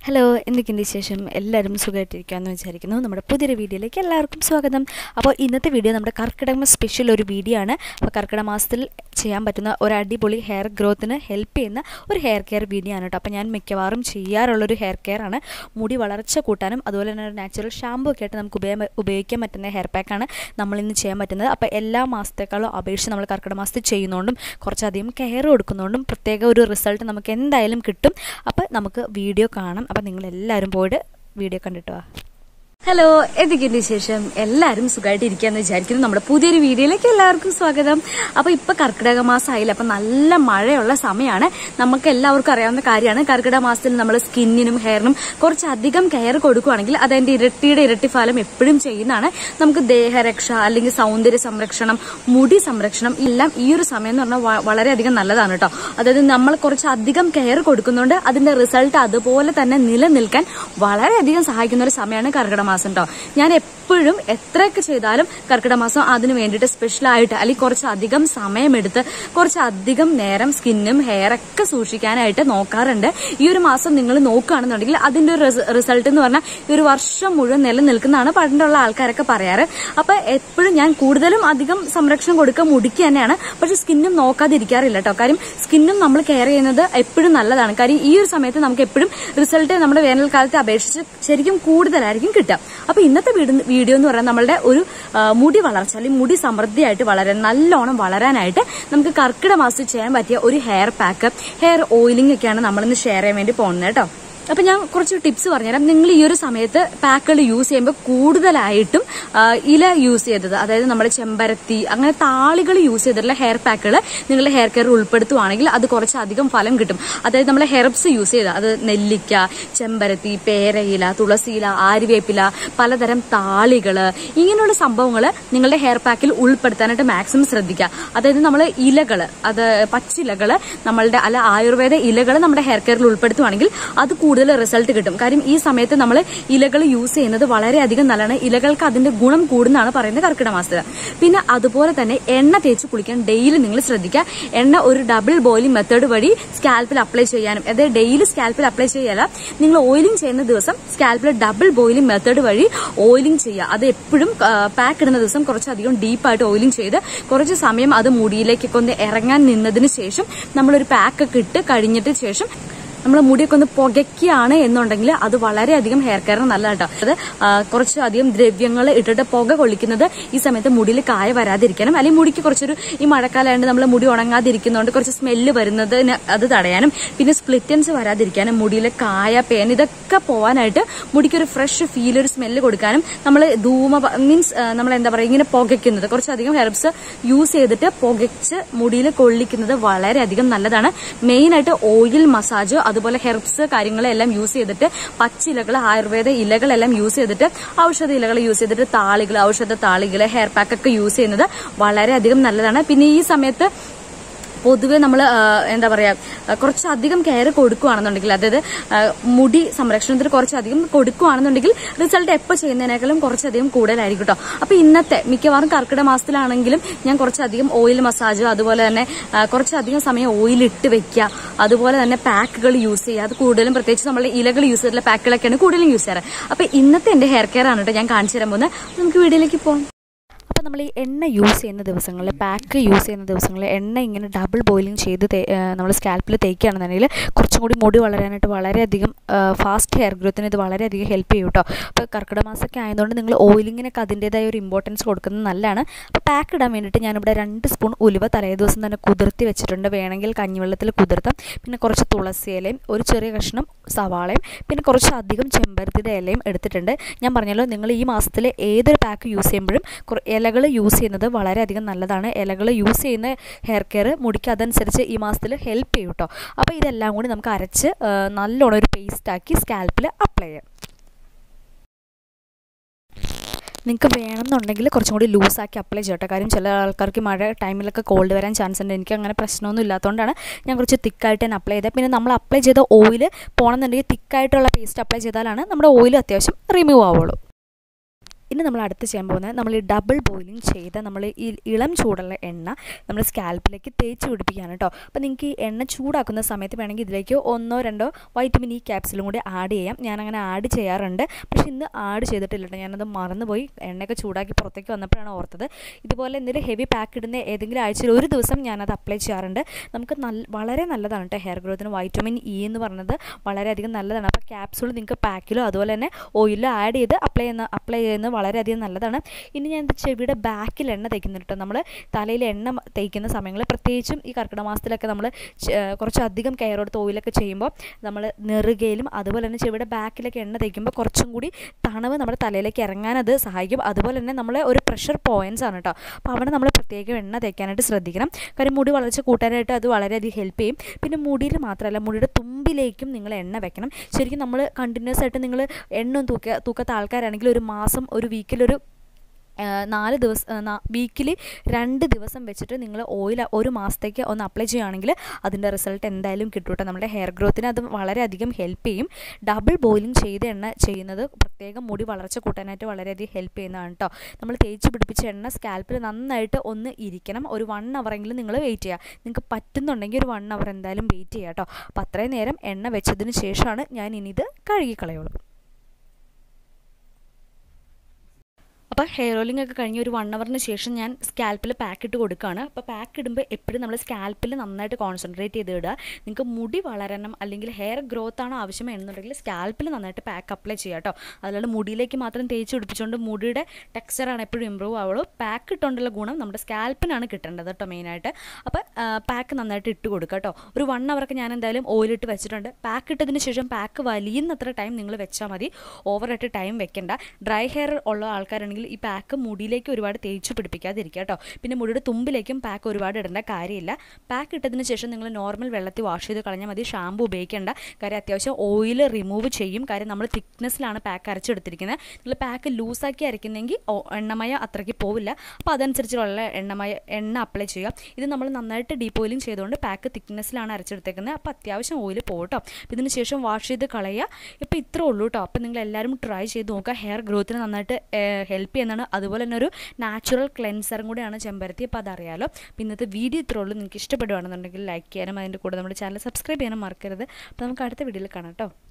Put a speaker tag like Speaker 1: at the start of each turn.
Speaker 1: Hello, എന്തൊക്കെയുണ്ട് വിശേഷം? എല്ലാവരും സുഖമായിട്ടിരിക്കുകയെന്ന് വിചാരിക്കുന്നു. നമ്മുടെ പുതിയൊരു വീഡിയോയിലേക്ക് എല്ലാവർക്കും സ്വാഗതം. അപ്പോൾ ഇന്നത്തെ വീഡിയോ നമ്മുടെ കർക്കിടക സ്പെഷ്യൽ ഒരു വീഡിയോ ആണ്. അപ്പോൾ കർക്കിടക മാസത്തിൽ ചെയ്യാൻ പറ്റുന്ന ഒരു അടിപൊളി ഹെയർ ഗ്രോത്തിന് ഹെൽപ്പ് ചെയ്യുന്ന ഒരു ഹെയർ കെയർ വീഡിയോ ആണ് കേട്ടോ. അപ്പോൾ ഞാൻ മിക്കവാറും ചെയ്യാറുള്ളൊരു ഹെയർ കെയർ ആണ്. മുടി വളർച്ച കൂട്ടാനും അതുപോലെ തന്നെ ഒരു നാച്ചുറൽ ഷാമ്പൂ ഒക്കെ ആയിട്ട് നമുക്ക് ഉപയോഗിക്കാൻ പറ്റുന്ന ഹെയർ പാക്കാണ് നമ്മളിന്ന് ചെയ്യാൻ പറ്റുന്നത്. അപ്പോൾ എല്ലാ മാസത്തേക്കാളും അപേക്ഷിച്ച് നമ്മൾ കർക്കിടക മാസത്തിൽ ചെയ്യുന്നതുകൊണ്ടും കുറച്ചധികം കെയർ കൊടുക്കുന്നതുകൊണ്ടും പ്രത്യേക ഒരു റിസൾട്ട് നമുക്ക് എന്തായാലും കിട്ടും. അപ്പോൾ നമുക്ക് വീഡിയോ കാണാം. അപ്പം നിങ്ങളെല്ലാവരും പോയിട്ട് വീഡിയോ കണ്ടിട്ട് വാ. ഹലോ, എന്തൊക്കെയുണ്ട് വിശേഷം? എല്ലാവരും സുഖമായിട്ട് ഇരിക്കുകയെന്ന് വിചാരിക്കുന്നു. നമ്മുടെ പുതിയൊരു വീഡിയോയിലേക്ക് എല്ലാവർക്കും സ്വാഗതം. അപ്പോൾ ഇപ്പോൾ കർക്കിടക മാസമായില്ല, അപ്പം നല്ല മഴയുള്ള സമയമാണ്. നമുക്ക് എല്ലാവർക്കും അറിയാവുന്ന കാര്യമാണ്. കർക്കിടക മാസത്തിൽ നമ്മൾ സ്കിന്നിനും ഹെയറിനും കുറച്ചധികം കെയർ കൊടുക്കുകയാണെങ്കിൽ അതിൻ്റെ ഇരട്ടി ഫലം എപ്പോഴും ചെയ്യുന്നതാണ്. നമുക്ക് ദേഹരക്ഷ അല്ലെങ്കിൽ സൗന്ദര്യ സംരക്ഷണം, മുടി സംരക്ഷണം എല്ലാം ഈ ഒരു സമയം എന്ന് പറഞ്ഞാൽ വളരെയധികം നല്ലതാണ് കേട്ടോ. അതായത് നമ്മൾ കുറച്ചധികം കെയർ കൊടുക്കുന്നുണ്ട്, അതിന്റെ റിസൾട്ട് അതുപോലെ തന്നെ നിലനിൽക്കാൻ വളരെയധികം സഹായിക്കുന്ന ഒരു സമയമാണ് കർക്കിടക മാസം കേട്ടോ. ഞാൻ എപ്പോഴും എത്രയൊക്കെ ചെയ്താലും കർക്കിടക മാസം അതിന് വേണ്ടിയിട്ട് സ്പെഷ്യലായിട്ട് അല്ലെങ്കിൽ കുറച്ചധികം സമയമെടുത്ത് കുറച്ചധികം നേരം സ്കിന്നും ഹെയറൊക്കെ സൂക്ഷിക്കാനായിട്ട് നോക്കാറുണ്ട്. ഈ ഒരു മാസം നിങ്ങൾ നോക്കുകയാണെന്നുണ്ടെങ്കിൽ അതിന്റെ ഒരു റിസൾട്ട് എന്ന് പറഞ്ഞാൽ ഈ ഒരു വർഷം മുഴുവൻ നിലനിൽക്കുന്നതാണ് പണ്ടുള്ള ആൾക്കാരൊക്കെ പറയാറ്. അപ്പൊ എപ്പോഴും ഞാൻ കൂടുതലും അധികം സംരക്ഷണം കൊടുക്കുക മുടിക്ക് തന്നെയാണ്. പക്ഷെ സ്കിന്നും നോക്കാതിരിക്കാറില്ല കേട്ടോ. കാര്യം സ്കിന്നും നമ്മൾ കെയർ ചെയ്യുന്നത് എപ്പോഴും നല്ലതാണ്. കാര്യം ഈ ഒരു സമയത്ത് നമുക്ക് എപ്പോഴും റിസൾട്ട് നമ്മുടെ വേനൽക്കാലത്തെ അപേക്ഷിച്ച് ശരിക്കും കൂടുതലായിരിക്കും കിട്ടുക. അപ്പൊ ഇന്നത്തെ വീഡിയോ എന്ന് പറഞ്ഞാൽ നമ്മളുടെ ഒരു മുടി വളർച്ച അല്ലെങ്കിൽ മുടി സമൃദ്ധിയായിട്ട് നല്ലോണം വളരാനായിട്ട് നമുക്ക് കർക്കിടക മാസത്തിൽ ചെയ്യാൻ പറ്റിയ ഒരു ഹെയർ പാക്ക്, ഹെയർ ഓയിലിംഗ് ഒക്കെയാണ് നമ്മളിന്ന് ഷെയർ ചെയ്യാൻ വേണ്ടി പോകുന്നത് കേട്ടോ. അപ്പൊ ഞാൻ കുറച്ച് ടിപ്സ് പറഞ്ഞുതരാം. നിങ്ങൾ ഈ ഒരു സമയത്ത് പാക്കുകൾ യൂസ് ചെയ്യുമ്പോൾ കൂടുതലായിട്ടും ഇല യൂസ് ചെയ്തത്, അതായത് നമ്മുടെ ചെമ്പരത്തി അങ്ങനെ താളികൾ യൂസ് ചെയ്തിട്ടുള്ള ഹെയർ പാക്കുകൾ നിങ്ങളുടെ ഹെയർ കെയർ ഉൾപ്പെടുത്തുവാണെങ്കിൽ അത് കുറച്ചധികം ഫലം കിട്ടും. അതായത് നമ്മൾ ഹെർബ്സ് യൂസ് ചെയ്ത, അത് നെല്ലിക്ക, ചെമ്പരത്തി, പേരയില, തുളസിയില, ആര്യവേപ്പില, പലതരം താളികൾ, ഇങ്ങനെയുള്ള സംഭവങ്ങൾ നിങ്ങളുടെ ഹെയർ പാക്കിൽ ഉൾപ്പെടുത്താനായിട്ട് മാക്സിമം ശ്രദ്ധിക്കുക. അതായത് നമ്മൾ ഇലകൾ, അത് പച്ചിലകൾ, നമ്മളുടെ അല്ല ആയുർവേദ ഇലകൾ നമ്മുടെ ഹെയർ കെയറിൽ ഉൾപ്പെടുത്തുവാണെങ്കിൽ അത് കൂടുതൽ റിസൾട്ട് കിട്ടും. കാര്യം ഈ സമയത്ത് നമ്മൾ ഇലകൾ യൂസ് ചെയ്യുന്നത് വളരെയധികം നല്ലതാണ്. ഇലകൾക്ക് അതിന്റെ ഗുണം കൂടുന്നതാണ് പറയുന്നത് കർക്കിടക മാസത്തിൽ. പിന്നെ അതുപോലെ തന്നെ എണ്ണ തേച്ച് കുളിക്കാൻ ഡെയിലി നിങ്ങൾ ശ്രദ്ധിക്കുക. എണ്ണ ഒരു ഡബിൾ ബോയിലിംഗ് മെത്തേഡ് വഴി സ്കാൽപ്പിൽ അപ്ലൈ ചെയ്യാനും, അതായത് ഡെയിലി സ്കാൽപ്പിൽ അപ്ലൈ ചെയ്യല്ല, നിങ്ങൾ ഓയിലിംഗ് ചെയ്യുന്ന ദിവസം സ്കാൽപ്പിൽ ഡബിൾ ബോയിലിംഗ് മെത്തേഡ് വഴി ഓയിലിംഗ് ചെയ്യുക. അത് എപ്പോഴും പാക്ക് ഇടുന്ന ദിവസം കുറച്ചധികം ഡീപ്പായിട്ട് ഓയിലിംഗ് ചെയ്ത് കുറച്ച് സമയം അത് മുടിയിലേക്കൊക്കെ ഒന്ന് ഇറങ്ങാൻ നിന്നതിന് ശേഷം നമ്മളൊരു പാക്കൊക്കെ ഇട്ട് കഴിഞ്ഞിട്ട് ശേഷം നമ്മൾ മുടിയൊക്കെ ഒന്ന് പുകയ്ക്കുകയാണ് എന്നുണ്ടെങ്കിൽ അത് വളരെയധികം ഹെയർ കെയറിന് നല്ലതാട്ടോ. അത് കുറച്ചധികം ദ്രവ്യങ്ങൾ ഇട്ടിട്ട് പുക കൊള്ളിക്കുന്നത് ഈ സമയത്ത് മുടിയിൽ കായ വരാതിരിക്കാനും, അല്ലെങ്കിൽ മുടിക്ക് കുറച്ചൊരു ഈ മഴക്കാലമായിട്ട് നമ്മൾ മുടി ഉണങ്ങാതിരിക്കുന്നതുകൊണ്ട് കുറച്ച് സ്മെല്ല് വരുന്നതിന് അത് തടയാനും, പിന്നെ സ്പ്ലിറ്റൻസ് വരാതിരിക്കാനും, മുടിയിലെ കായ, പേൻ ഇതൊക്കെ പോവാനായിട്ട്, മുടിക്കൊരു ഫ്രഷ് ഫീൽ, ഒരു സ്മെല്ല് കൊടുക്കാനും നമ്മൾ മീൻസ് നമ്മൾ എന്താ പറയുക, ഇങ്ങനെ പുകയ്ക്കുന്നത് കുറച്ചധികം ഹെർബ്സ് യൂസ് ചെയ്തിട്ട് പുകച്ച് മുടിയിൽ കൊള്ളിക്കുന്നത് വളരെയധികം നല്ലതാണ്. മെയിനായിട്ട് ഓയിൽ മസാജ്, അതുപോലെ ഹെർബ്സ് കാര്യങ്ങളെല്ലാം യൂസ് ചെയ്തിട്ട്, പച്ചിലകൾ, ആയുർവേദ ഇലകളെല്ലാം യൂസ് ചെയ്തിട്ട്, ഔഷധ ഇലകൾ യൂസ് ചെയ്തിട്ട്, താളികൾ, ഔഷധ താളികൾ, ഹെയർ പാക്ക് ഒക്കെ യൂസ് ചെയ്യുന്നത് വളരെയധികം നല്ലതാണ്. പിന്നെ ഈ സമയത്ത് പൊതുവെ നമ്മൾ എന്താ പറയുക, കുറച്ചധികം കെയർ കൊടുക്കുകയാണെന്നുണ്ടെങ്കിൽ, അതായത് മുടി സംരക്ഷണത്തിന് കുറച്ചധികം കൊടുക്കുകയാണെന്നുണ്ടെങ്കിൽ റിസൾട്ട് എപ്പോൾ ചെയ്യുന്നതിനേക്കാളും കുറച്ചധികം കൂടുതലായിരിക്കും കേട്ടോ. അപ്പൊ ഇന്നത്തെ മിക്കവാറും കർക്കിടക മാസത്തിലാണെങ്കിലും ഞാൻ കുറച്ചധികം ഓയിൽ മസാജ്, അതുപോലെ തന്നെ കുറച്ചധികം സമയം ഓയിൽ ഇട്ട് വെക്കുക, അതുപോലെ തന്നെ പാക്കുകൾ യൂസ് ചെയ്യുക. അത് കൂടുതലും പ്രത്യേകിച്ച് നമ്മൾ ഇലകൾ യൂസ് ചെയ്തിട്ടുള്ള പാക്കുകളൊക്കെയാണ് കൂടുതലും യൂസ് ചെയ്യാറ്. അപ്പൊ ഇന്നത്തെ എന്റെ ഹെയർ കെയർ ആണ് കേട്ടോ ഞാൻ കാണിച്ചു തരാൻ പോകുന്നത്. നമുക്ക് വീഡിയോയിലേക്ക് പോകാം. അപ്പോൾ നമ്മൾ ഈ എണ്ണ യൂസ് ചെയ്യുന്ന ദിവസങ്ങളിൽ, പാക്ക് യൂസ് ചെയ്യുന്ന ദിവസങ്ങളിൽ എണ്ണ ഇങ്ങനെ ഡബിൾ ബോയിലിംഗ് ചെയ്ത് നമ്മൾ സ്കാൽപ്പിൽ തേക്കുകയാണെന്നുണ്ടെങ്കിൽ കുറച്ചും കൂടി മുടി വളരാനായിട്ട് വളരെയധികം ഫാസ്റ്റ് ഹെയർ ഗ്രോത്തിന് ഇത് വളരെയധികം ഹെൽപ്പ് ചെയ്യും കേട്ടോ. അപ്പോൾ കർക്കിടക മാസമൊക്കെ ആയതുകൊണ്ട് നിങ്ങൾ ഓയിലിങ്ങിനൊക്കെ അതിൻ്റേതായ ഒരു ഇമ്പോർട്ടൻസ് കൊടുക്കുന്നത് നല്ലതാണ്. അപ്പോൾ പാക്ക് ഇടാൻ വേണ്ടിയിട്ട് ഞാനിവിടെ 2 സ്പൂൺ ഉലുവ തലേ ദിവസം തന്നെ കുതിർത്തി വെച്ചിട്ടുണ്ട്. വേണമെങ്കിൽ കഞ്ഞിവെള്ളത്തിൽ കുതിർത്താം. പിന്നെ കുറച്ച് തുളസി ഇലയും ഒരു ചെറിയ കഷ്ണം സവാളയും പിന്നെ കുറച്ചധികം ചെമ്പരത്തിയുടെ ഇലയും എടുത്തിട്ടുണ്ട്. ഞാൻ പറഞ്ഞല്ലോ, നിങ്ങൾ ഈ മാസത്തിൽ ഏതൊരു പാക്ക് യൂസ് ചെയ്യുമ്പോഴും ഇലകൾ യൂസ് ചെയ്യുന്നത് വളരെയധികം നല്ലതാണ്. ഇലകൾ യൂസ് ചെയ്യുന്ന ഹെയർ കെയർ മുടിക്ക് അതനുസരിച്ച് ഈ മാസത്തിൽ ഹെൽപ്പ് ചെയ്യും കേട്ടോ. അപ്പോൾ ഇതെല്ലാം കൂടി നമുക്ക് അരച്ച് നല്ലോണം ഒരു പേസ്റ്റാക്കി സ്കാൽപ്പിൽ അപ്ലൈ ചെയ്യാം. നിങ്ങൾക്ക് വേണമെന്നുണ്ടെങ്കിൽ കുറച്ചും കൂടി ലൂസാക്കി അപ്ലൈ ചെയ്യട്ടെ. കാര്യം ചില ആൾക്കാർക്ക് മഴ ടൈമിലൊക്കെ കോൾഡ് വരാൻ ചാൻസ് ഉണ്ട്. എനിക്ക് അങ്ങനെ പ്രശ്നമൊന്നും ഇല്ലാത്തതുകൊണ്ടാണ് ഞാൻ കുറച്ച് തിക്കായിട്ട് തന്നെ അപ്ലൈ ചെയ്തത്. പിന്നെ നമ്മൾ അപ്ലൈ ചെയ്ത ഓയിൽ പോകണമെന്നുണ്ടെങ്കിൽ തിക്കായിട്ടുള്ള പേസ്റ്റ് അപ്ലൈ ചെയ്താലാണ് നമ്മുടെ ഓയിൽ അത്യാവശ്യം റിമൂവ് ആവുള്ളൂ. ഇനി നമ്മൾ അടുത്ത് ചെയ്യാൻ പോകുന്നത് നമ്മൾ ഈ ഡബിൾ ബോയിലിംഗ് ചെയ്ത നമ്മൾ ഈ ഇളം ചൂടുള്ള എണ്ണ നമ്മൾ സ്കാൽപ്പിലേക്ക് തേച്ച് പിടിപ്പിക്കുകയാണ് കേട്ടോ. അപ്പോൾ നിങ്ങൾക്ക് ഈ എണ്ണ ചൂടാക്കുന്ന സമയത്ത് വേണമെങ്കിൽ ഇതിലേക്ക് 1-2 വൈറ്റമിൻ ഇ ക്യാപ്സുലും കൂടി ആഡ് ചെയ്യാം. ഞാനങ്ങനെ ആഡ് ചെയ്യാറുണ്ട്, പക്ഷേ ഇന്ന് ആഡ് ചെയ്തിട്ടില്ല കേട്ടോ. ഞാനത് മറന്നുപോയി. എണ്ണയൊക്കെ ചൂടാക്കി പുറത്തേക്ക് വന്നപ്പോഴാണ് ഓർത്തത്. ഇതുപോലെ എന്തെങ്കിലും ഹെവി പാക്ക് ഇടുന്ന ഏതെങ്കിലും ആഴ്ചയിൽ ഒരു ദിവസം ഞാനത് അപ്ലൈ ചെയ്യാറുണ്ട്. നമുക്ക് വളരെ നല്ലതാണ് കേട്ടോ ഹെയർ ഗ്രോത്തിന്. വൈറ്റമിൻ ഇ എന്ന് പറയുന്നത് വളരെയധികം നല്ലതാണ്. അപ്പോൾ ക്യാപ്സൂൾ നിങ്ങൾക്ക് പാക്കിലോ അതുപോലെ തന്നെ ഓയിലോ ആഡ് ചെയ്ത് അപ്ലൈ ചെയ്യുന്നത് വളരെയധികം നല്ലതാണ്. ഇനി ഞാൻ ചെവിയുടെ ബാക്കിൽ എണ്ണ തേക്കുന്നുണ്ട് കേട്ടോ. നമ്മൾ തലയിൽ എണ്ണ തേക്കുന്ന സമയങ്ങളിൽ പ്രത്യേകിച്ചും ഈ കർക്കിടക മാസത്തിലൊക്കെ നമ്മൾ കുറച്ചധികം കെയർ എടുത്ത് ഓയിലൊക്കെ ചെയ്യുമ്പോൾ നമ്മൾ നെറുകയിലും അതുപോലെ തന്നെ ചെവിയുടെ ബാക്കിലൊക്കെ എണ്ണ തേക്കുമ്പോൾ കുറച്ചും കൂടി തണവ് നമ്മുടെ തലയിലേക്ക് ഇറങ്ങാനത് സഹായിക്കും. അതുപോലെ തന്നെ നമ്മളെ ഒരു പ്രഷർ പോയിൻറ്റ്സ് ആണ് കേട്ടോ. അപ്പോൾ അവിടെ നമ്മൾ പ്രത്യേകം എണ്ണ തേക്കാനായിട്ട് ശ്രദ്ധിക്കണം. കാര്യം മുടി വളർച്ച കൂട്ടാനായിട്ട് അത് വളരെയധികം ഹെൽപ്പ് ചെയ്യും. പിന്നെ മുടിയിൽ മാത്രമല്ല, മുടിയുടെ തുമ്പിലേക്കും നിങ്ങൾ എണ്ണ വെക്കണം. ശരിക്കും നമ്മൾ കണ്ടിന്യൂസ് ആയിട്ട് നിങ്ങൾ എണ്ണ തൂക്കാത്ത ആൾക്കാരാണെങ്കിൽ ഒരു മാസം ഒരു വീക്കിലൊരു 4 ദിവസം വീക്കിൽ 2 ദിവസം വെച്ചിട്ട് നിങ്ങൾ ഓയിൽ ഒരു മാസത്തേക്ക് ഒന്ന് അപ്ലൈ ചെയ്യുകയാണെങ്കിൽ അതിൻ്റെ റിസൾട്ട് എന്തായാലും കിട്ടും കേട്ടോ. നമ്മുടെ ഹെയർ ഗ്രോത്തിന് അത് വളരെയധികം ഹെൽപ്പ് ചെയ്യും. ഡബിൾ ബോയിലിംഗ് ചെയ്ത എണ്ണ ചെയ്യുന്നത് പ്രത്യേകം മുടി വളർച്ച കൂട്ടാനായിട്ട് വളരെയധികം ഹെൽപ്പ് ചെയ്യുന്നതാണ് കേട്ടോ. നമ്മൾ തേച്ച് പിടിപ്പിച്ച എണ്ണ സ്കാൽപ്പിൽ നന്നായിട്ട് ഒന്ന് ഇരിക്കണം. ഒരു 1 അവറെങ്കിലും നിങ്ങൾ വെയിറ്റ് ചെയ്യുക. നിങ്ങൾക്ക് പറ്റുന്നുണ്ടെങ്കിൽ ഒരു 1 അവർ എന്തായാലും വെയിറ്റ് ചെയ്യുക കേട്ടോ. അപ്പോൾ അത്രയും നേരം എണ്ണ വെച്ചതിന് ശേഷമാണ് ഞാൻ ഇനി ഇത് കഴുകിക്കളയുള്ളൂ. അപ്പോൾ ഹെയർ ഓയിലിംഗ് ഒക്കെ കഴിഞ്ഞ് ഒരു 1 അവറിന് ശേഷം ഞാൻ സ്കാൽപ്പിൽ പാക്ക് ഇട്ട് കൊടുക്കുകയാണ്. അപ്പോൾ പാക്ക് ഇടുമ്പോൾ എപ്പോഴും നമ്മൾ സ്കാൽപ്പിൽ നന്നായിട്ട് കോൺസെൻട്രേറ്റ് ചെയ്ത് ഇടുക. നിങ്ങൾക്ക് മുടി വളരണം അല്ലെങ്കിൽ ഹെയർ ഗ്രോത്ത് ആണ് ആവശ്യം എന്നുണ്ടെങ്കിൽ സ്കാൽപ്പിൽ നന്നായിട്ട് പാക്ക് അപ്ലൈ ചെയ്യുക കേട്ടോ. അതുകൊണ്ട് മുടിയിലേക്ക് മാത്രം തേച്ച് പിടിപ്പിച്ചുകൊണ്ട് മുടിയുടെ ടെക്സ്ചറാണ് എപ്പോഴും ഇമ്പ്രൂവ് ആവുള്ളൂ. പാക്ക് ഇട്ടുകൊണ്ടുള്ള ഗുണം നമ്മുടെ സ്കാൽപ്പിനാണ് കിട്ടേണ്ടത് കേട്ടോ മെയിനായിട്ട്. അപ്പോൾ പാക്ക് നന്നായിട്ട് ഇട്ട് കൊടുക്കുക കേട്ടോ. ഒരു 1 അവറൊക്കെ ഞാൻ എന്തായാലും ഓയിലിട്ട് വെച്ചിട്ടുണ്ട്. പാക്ക് ഇട്ടതിന് ശേഷം പാക്ക് വലിയുന്നത്ര ടൈം നിങ്ങൾ വെച്ചാൽ മതി. ഓവറായിട്ട് ടൈം വെക്കേണ്ട. ഡ്രൈ ഹെയർ ഉള്ള ആൾക്കാരാണെങ്കിൽ ഈ പാക്ക് മുടിയിലേക്ക് ഒരുപാട് തേച്ച് പിടിപ്പിക്കാതിരിക്കുക കേട്ടോ. പിന്നെ മുടിയുടെ തുമ്പിലേക്കും പാക്ക് ഒരുപാട് ഇടേണ്ട കാര്യമില്ല. പാക്ക് ഇട്ടതിന് ശേഷം നിങ്ങൾ നോർമൽ വെള്ളത്തിൽ വാഷ് ചെയ്ത് കളഞ്ഞാൽ മതി. ഷാമ്പു ഉപയോഗിക്കേണ്ട. കാര്യം അത്യാവശ്യം ഓയിൽ റിമൂവ് ചെയ്യും. കാര്യം നമ്മൾ തിക്നെസ്സിലാണ് പാക്ക് അരച്ചെടുത്തിരിക്കുന്നത്. നിങ്ങൾ പാക്ക് ലൂസാക്കി അരയ്ക്കുന്നെങ്കിൽ എണ്ണമയം അത്രയ്ക്ക് പോവില്ല. അപ്പോൾ അതനുസരിച്ചുള്ള എണ്ണ അപ്ലൈ ചെയ്യുക. ഇത് നമ്മൾ നന്നായിട്ട് ഡീപ്പ് ഓയിലിംഗ് ചെയ്തുകൊണ്ട് പാക്ക് തിക്നെസ്സിലാണ് അരച്ചെടുത്തേക്കുന്നത്. അപ്പോൾ അത്യാവശ്യം ഓയിൽ പോകട്ടോ. ഇതിന് ശേഷം വാഷ് ചെയ്ത് കളയുക. ഇപ്പോൾ ഇത്രേ ഉള്ളൂ കേട്ടോ. അപ്പോൾ നിങ്ങൾ എല്ലാവരും ട്രൈ ചെയ്ത് നോക്കുക. ഹെയർ ഗ്രോത്തിന് നന്നായിട്ട് ഹെൽപ്പ് ചെയ്യുന്നതാണ്. അതുപോലെ തന്നെ ഒരു നാച്ചുറൽ ക്ലെൻസറും കൂടെയാണ് ചെമ്പരത്തി. അപ്പോൾ അതറിയാലോ. ഇന്നത്തെ വീഡിയോ ഇത്രേ ഉള്ളൂ. നിങ്ങൾക്ക് ഇഷ്ടപ്പെടുകയാണെന്നുണ്ടെങ്കിൽ ലൈക്ക് ചെയ്യാനും അതിൻ്റെ കൂടെ നമ്മുടെ ചാനൽ സബ്സ്ക്രൈബ് ചെയ്യാനും മറക്കരുത്. അപ്പോൾ നമുക്ക് അടുത്ത വീഡിയോയിൽ കാണാം കേട്ടോ.